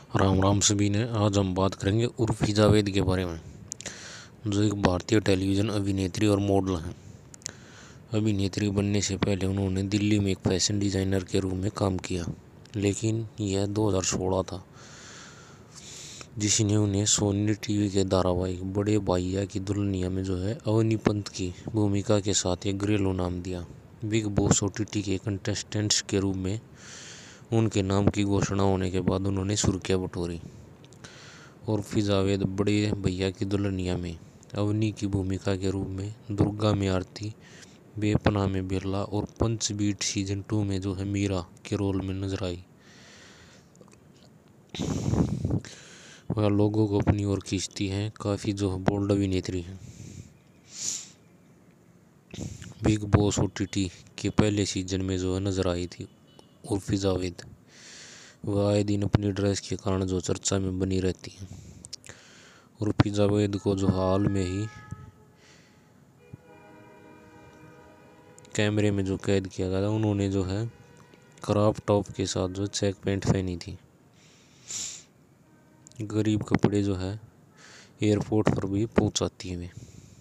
राम राम सभी ने। आज हम बात करेंगे उर्फी जावेद के बारे में, जो एक भारतीय टेलीविज़न अभिनेत्री और मॉडल हैं। अभिनेत्री बनने से पहले उन्होंने दिल्ली में एक फैशन डिज़ाइनर के रूप में काम किया, लेकिन यह 2016 था जिसने उन्हें सोनी टीवी के धारावाहिक बड़े भैया की दुल्हनिया में अवनी पंत की भूमिका के साथ एक घरेलू नाम दिया। बिग बॉस ओटीटी के कंटेस्टेंट्स के रूप में उनके नाम की घोषणा होने के बाद उन्होंने सुर्खियां बटोरी। उर्फी जावेद बड़े भैया की दुल्हनिया में अवनी की भूमिका के रूप में, दुर्गा में आरती, बेपनाह में बिरला और पंचबीट सीजन 2 में मीरा के रोल में नजर आई। वह लोगों को अपनी ओर खींचती हैं, काफ़ी बोल्ड अभिनेत्री हैं। बिग बॉस ओटीटी के पहले सीजन में नजर आई थी उर्फी जावेद। वह आए दिन अपनी ड्रेस के कारण चर्चा में बनी रहती हैं। उर्फी जावेद को हाल में ही कैमरे में कैद किया गया था। उन्होंने क्रॉप टॉप के साथ चेक पैंट पहनी थी। गरीब कपड़े एयरपोर्ट पर भी पहुंचाती है।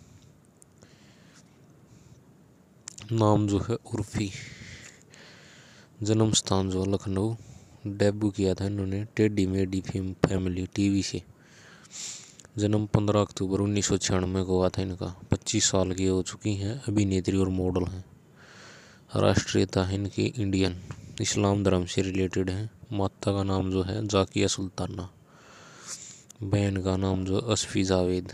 नाम उर्फी, जन्म स्थान लखनऊ। डेब्यू किया था इन्होंने टेडी मेडी फैमिली टीवी से। जन्म 15 अक्टूबर 1996 को हुआ था इनका। 25 साल की हो चुकी हैं, अभिनेत्री और मॉडल हैं। राष्ट्रीयता है इनकी इंडियन, इस्लाम धर्म से रिलेटेड है। माता का नाम जाकिया सुल्ताना, बहन का नाम असफी जावेद।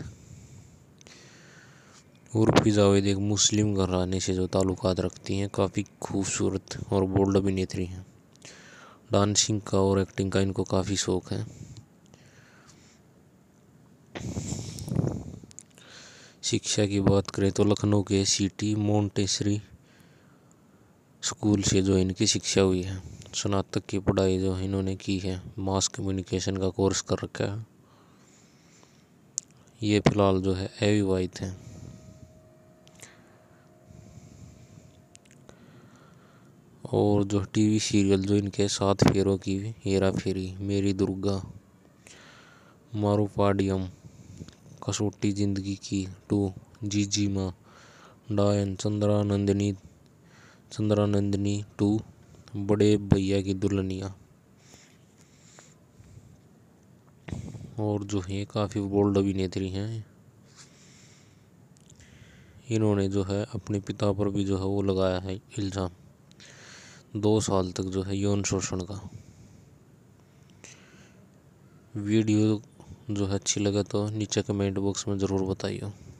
उर्फी जावेद एक मुस्लिम घराने से ताल्लुकात रखती हैं। काफ़ी खूबसूरत और बोल्ड अभिनेत्री हैं। डांसिंग का और एक्टिंग का इनको काफ़ी शौक है। शिक्षा की बात करें तो लखनऊ के सिटी मोंटेसरी स्कूल से इनकी शिक्षा हुई है। स्नातक की पढ़ाई इन्होंने की है। मास कम्युनिकेशन का कोर्स कर रखा है। ये फिलहाल अविवाहित हैं। और टीवी सीरियल इनके 7 फेरों की हेरा फेरी, मेरी दुर्गा, मारूपाडियम, कसौटी जिंदगी की 2, जीजी माँ, डायन, चंद्रानंदिनी 2, बड़े भैया की दुल्हनिया। और ये काफ़ी बोल्ड अभिनेत्री हैं। इन्होंने अपने पिता पर भी वो लगाया है इल्ज़ाम, 2 साल तक यौन शोषण का। वीडियो अच्छी लगे तो नीचे कमेंट बॉक्स में ज़रूर बताइए।